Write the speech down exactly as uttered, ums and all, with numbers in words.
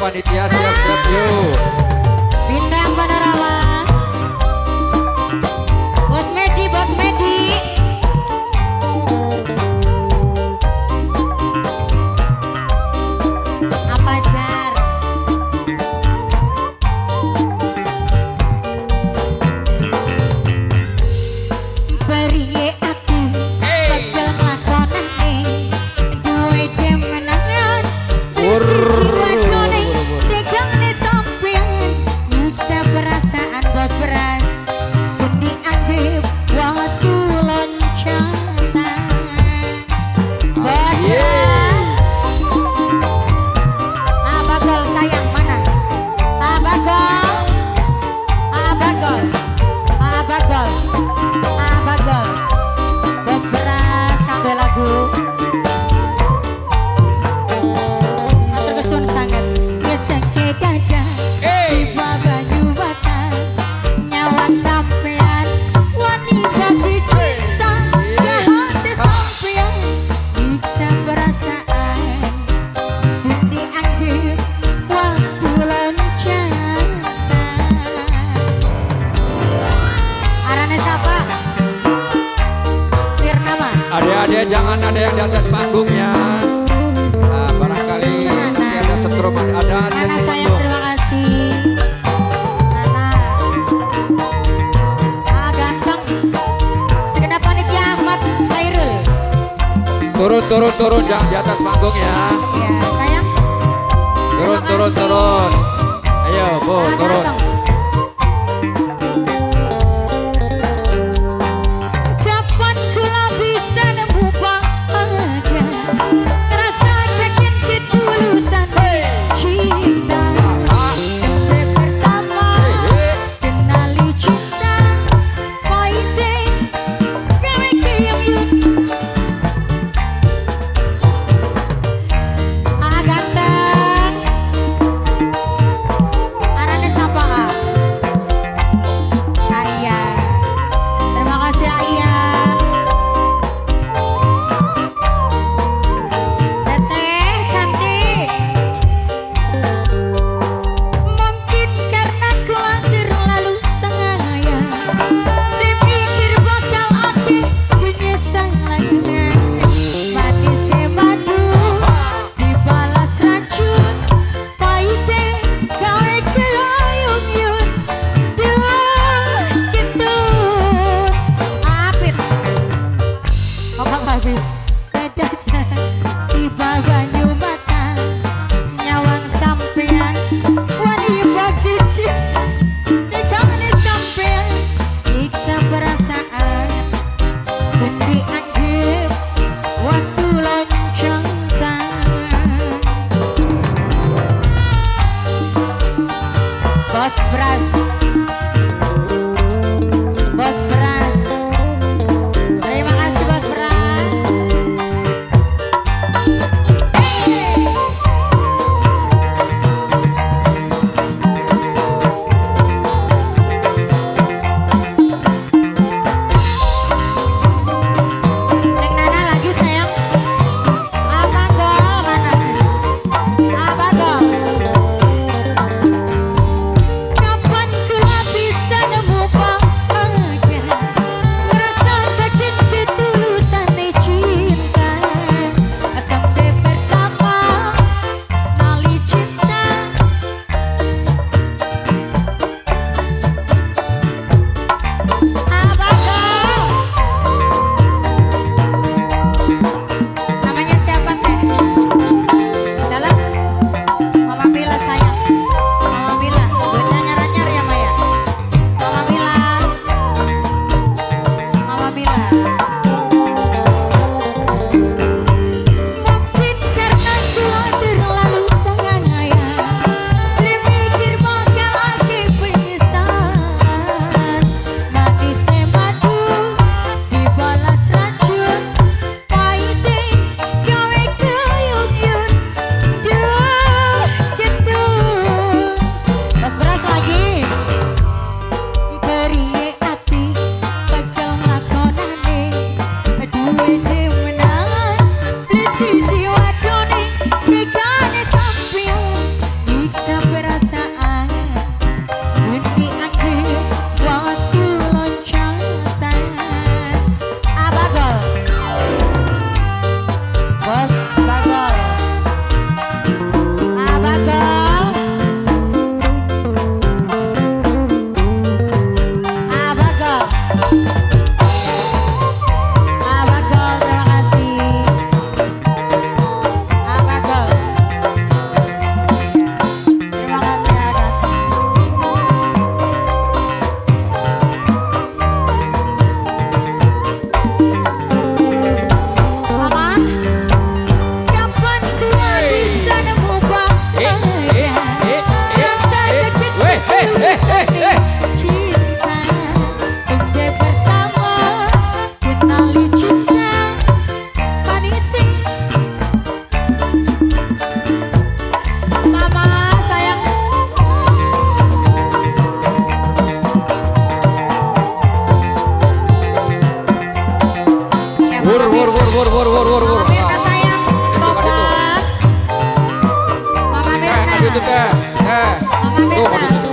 panitia siap-siap yuk. Bintang Panorama. Bos Medi, Bos Medi. Apa jar? Beri aku bakal lakonane duwe demenangan. Perasaan bos beras seni anggap waktu loncana bos beras abagol sayang mana abagol abagol abagol abagol bos beras kabeh lagu terkesun sangat biasa ke dada sampean wani bagi cinta jahat sampean bisa perasaan sini anggap waktu loncana arane siapa? Firnama. Adik-adik jangan ada yang di atas panggung ya. Nah, barangkali nanti ada setrum ada di Nana atas sayang, panggung. terima kasih. Turun, turun, turun, jangan di atas panggung ya. Ya, sayang. Turun, turun, turun. Ayo, Bu, turun. Kapan kula bisa nemu bahagia, rasa yakin ketulusan cinta. Yang pertama kenali cinta, fighting gawe kiyam. Arane sapa Kak? Ayah. Terima kasih Ayah. Teteh cantik. Mungkin karena khawatir lalu sayang, dipikir bakal aku menyesal lagi. Mati sebadu dibalas racun. Habis tiba banyu mata nyawang sampean wani bagi cinta dikane sampean iksa perasaan sendi anggap waktu loncana bos beras bos beras. Terima kasih bos beras. Neng Nana lagi sayang. Abagol mana? Abagol. Kapan itu teh. Teh. Mama Tuh, Mirna.